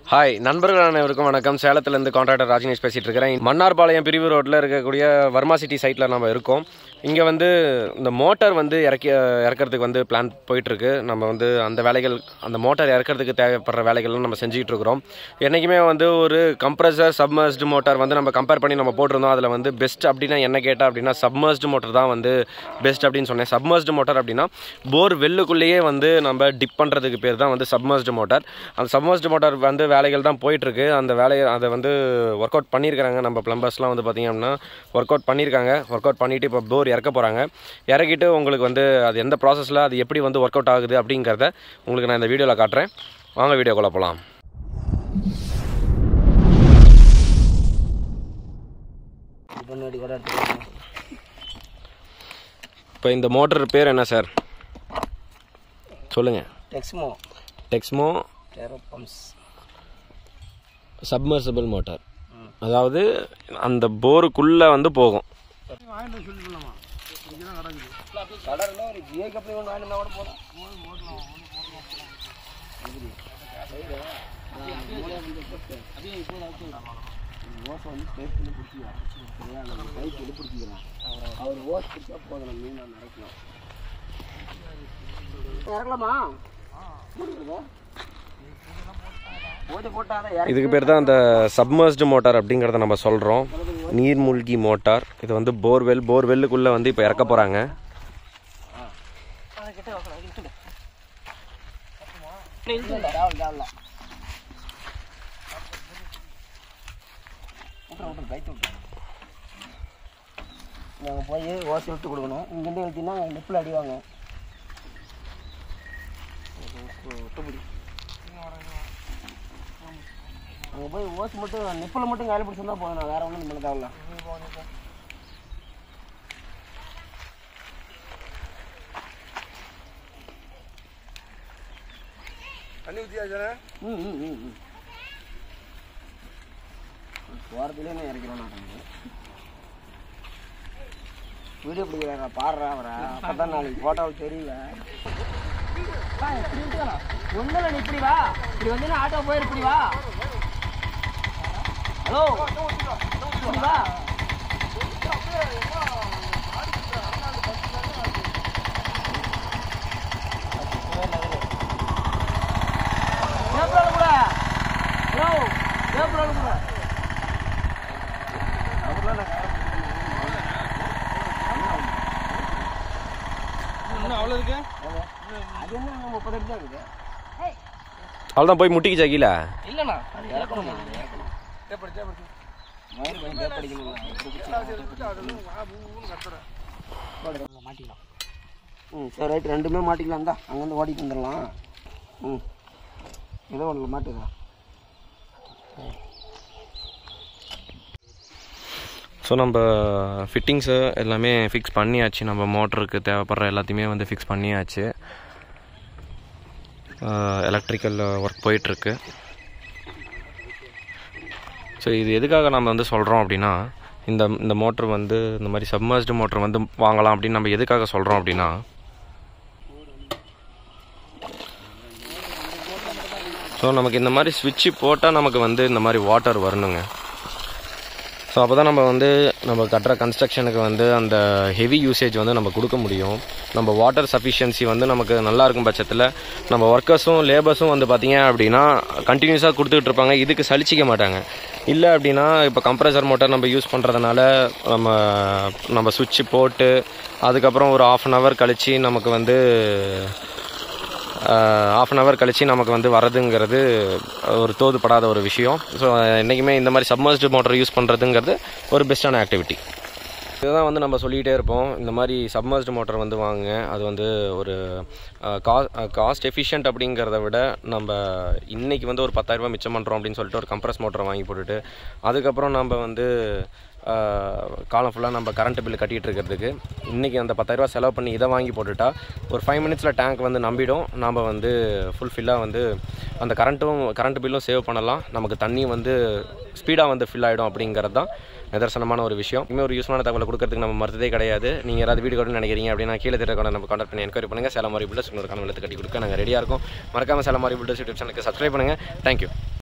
Hi நண்பர்கள் அனைவருக்கும் வணக்கம். சேலத்திலேருந்து கான்ட்ராக்டர் ராஜினேஷ் பேசிகிட்டு இருக்கிறேன். மன்னார்பாளையம் பிரிவு ரோட்டில் இருக்கக்கூடிய வர்மா சிட்டி சைட்டில் நம்ம இருக்கோம். இங்கே வந்து இந்த மோட்டார் வந்து இறக்கிறதுக்கு வந்து பிளான் போயிட்டுருக்கு. நம்ம வந்து அந்த வேலைகள், அந்த மோட்டார் இறக்கிறதுக்கு தேவைப்படுற வேலைகள்லாம் நம்ம செஞ்சுக்கிட்டு இருக்கிறோம். என்றைக்குமே வந்து ஒரு கம்ப்ரஸர் சப்மர்ஸ்டு மோட்டார் வந்து நம்ம கம்பேர் பண்ணி நம்ம போட்டிருந்தோம். அதில் வந்து பெஸ்ட் அப்படின்னா என்ன கேட்டால் அப்படின்னா சப்மர்ஸ்டு மோட்டர் தான் வந்து பெஸ்ட் அப்படின்னு சொன்னேன். சப்மர்ஸ்டு மோட்டார் அப்படின்னா போர் வெல்லுக்குள்ளேயே வந்து நம்ம டிப் பண்ணுறதுக்கு பேர் தான் வந்து சப்மர்ஸ்டு மோட்டார். அந்த சப்மர்ஸ்டு மோட்டார் வந்து வேலைகள் தான் போயிட்டுருக்கு. அந்த வேலையை அதை வந்து ஒர்க் அவுட் பண்ணியிருக்கிறாங்க. நம்ம ப்ளம்பர்ஸ்லாம் வந்து பார்த்திங்க அப்படின்னா ஒர்க் அவுட் பண்ணியிருக்காங்க. ஒர்க் அவுட் பண்ணிவிட்டு இப்போ போர் இறக்க போகிறாங்க. இறக்கிட்டு உங்களுக்கு வந்து அது எந்த ப்ராசஸில் அது எப்படி வந்து ஒர்க் அவுட் ஆகுது அப்படிங்கிறத உங்களுக்கு நான் இந்த வீடியோவில் காட்டுறேன். வாங்க வீடியோக்குள்ள போகலாம். இப்போ இந்த மோட்டர் பேர் என்ன சார் சொல்லுங்கள்? Texmo submersible motor. அதாவது அந்த போருக்குள்ளே வந்து போகும். இதுக்கு பேர் தான் அந்த சப்மர்ஸ்டு மோட்டார் அப்படிங்கிறத நம்ம சொல்கிறோம். நீர்மூழ்கி மோட்டார். இது வந்து போர்வெல்லுக்குள்ளே வந்து இப்போ இறக்க போகிறாங்க. நாங்கள் போய் ஓசி விட்டு கொடுக்கணும். இங்கேருந்து எழுத்தினா நெப்பில் அடிவாங்க. அங்கே போய் ஓசி மட்டும் நெப்பில் மட்டும் காலி பிடிச்சிருந்தா போதும். நான் வேறு ஒன்றும் பண்ண தேவையில்ல. தண்ணி ஊற்றியாச்சானே? போகிறதுலேயே நான் இறக்கிறோம். நான் வீடியோ பிடிக்கிறாங்க பாடுறா அவரை. அப்போ தான் நாளைக்கு ஃபோட்டோவில் தெரியல. ஒன்றும் இல்லை, நீ இப்படி வா. இப்படி வந்து ஆட்டோ போயிரு. இப்படி வா. ஹலோ, இப்படி வா. பேப்பரோட கூட. ஹலோ, பேப்பரோட கூட. அவ்வளோதான் போய் முட்டிக்கு சாக்கில இல்லைண்ணா. சரி ரைட், ரெண்டுமே மாட்டிக்கலாம் தான். அங்கேருந்து ஓடிட்டு வந்துடலாம். ஏதோ ஒன்று மாட்டுதா. ஸோ நம்ம ஃபிட்டிங்ஸு எல்லாமே ஃபிக்ஸ் பண்ணியாச்சு. நம்ம மோட்டருக்கு தேவைப்படுற எல்லாத்தையுமே வந்து ஃபிக்ஸ் பண்ணியாச்சு. எலக்ட்ரிக்கல் ஒர்க் போயிட்டுருக்கு. ஸோ இது எதுக்காக நம்ம வந்து சொல்கிறோம் அப்படின்னா, இந்த மோட்ரு வந்து இந்த மாதிரி சப்மர்ஸ்டு மோட்ரு வந்து வாங்கலாம் அப்படின்னு நம்ம எதுக்காக சொல்கிறோம் அப்படின்னா, ஸோ நமக்கு இந்த மாதிரி ஸ்விட்சு போட்டால் நமக்கு வந்து இந்த மாதிரி வாட்டர் வரணுங்க. ஸோ அப்போ தான் நம்ம கட்டுற கன்ஸ்ட்ரக்ஷனுக்கு வந்து அந்த ஹெவி யூசேஜ் வந்து நம்ம கொடுக்க முடியும். நம்ம வாட்டர் சஃபிஷியன்சி வந்து நமக்கு நல்லா இருக்கும் பட்சத்தில் நம்ம ஒர்க்கர்ஸும் லேபர்ஸும் வந்து பார்த்திங்க அப்படின்னா கண்டினியூஸாக கொடுத்துக்கிட்டு இருப்பாங்க. இதுக்கு சலிச்சிக்க மாட்டாங்க. இல்லை அப்படின்னா இப்போ கம்ப்ரஸர் மோட்டார் நம்ம யூஸ் பண்ணுறதுனால நம்ம சுவிட்சு போட்டு அதுக்கப்புறம் ஒரு ½ அன் ஹவர் கழித்து நமக்கு வந்து நமக்கு வந்து வரதுங்கிறது ஒரு தோதுப்படாத ஒரு விஷயம். ஸோ என்றைக்குமே இந்த மாதிரி சப்மர்ஸ்டு மோட்டர் யூஸ் பண்ணுறதுங்கிறது ஒரு பெஸ்ட்டான ஆக்டிவிட்டி. இதுதான் வந்து நம்ம சொல்லிகிட்டே இருப்போம். இந்த மாதிரி சப்மர்ஸ்டு மோட்டர் வந்து வாங்குங்க. அது வந்து ஒரு காஸ்ட் எஃபிஷியன்ட் அப்படிங்கிறத விட நம்ம இன்றைக்கி வந்து ஒரு 10,000 ரூபாய் மிச்சம் பண்ணுறோம் அப்படின்னு சொல்லிட்டு ஒரு கம்ப்ரஸ் மோட்டரை வாங்கி போட்டுட்டு அதுக்கப்புறம் நம்ம வந்து காலம் ஃபுல்லாக நம்ம கரண்ட் பில்லு கட்டிகிட்டு இருக்கிறதுக்கு இன்றைக்கி அந்த 10,000 ரூபா செலவு பண்ணி இதை வாங்கி போட்டுட்டா ஒரு 5 மினிட்ஸில் டேங்க் வந்து நம்பிடும். நம்ம வந்து ஃபுல்ஃபில்லாக வந்து அந்த கரண்ட் பில்லும் சேவ் பண்ணலாம். நமக்கு தண்ணி வந்து ஸ்பீடாக வந்து ஃபில் ஆகிடும் அப்படிங்கிறது தான் நிதர்சனமான ஒரு விஷயம். இன்னும் ஒரு யூஸ்ஃபுல்லான தகவலை கொடுக்கறதுக்கு நம்ம மறுத்ததே கிடையாது. நீங்கள் யாராவது வீடியோ கூட நினைக்கிறீங்க அப்படின்னா கீழே தெரியல நம்ம கான்டாக்ட் பண்ணி என்கொயரி பண்ணுங்கள். சேலம் RV பில்டர்ஸ் இன்னொரு காலம் கட்டி கொடுக்க நாங்கள் ரெடியாக இருக்கோம். மறக்காமல் சேலம் RV பில்டர்ஸ் யூடியூப் சேனலுக்கு சப்ஸ்கிரைப் பண்ணுங்கள். தேங்க்யூ.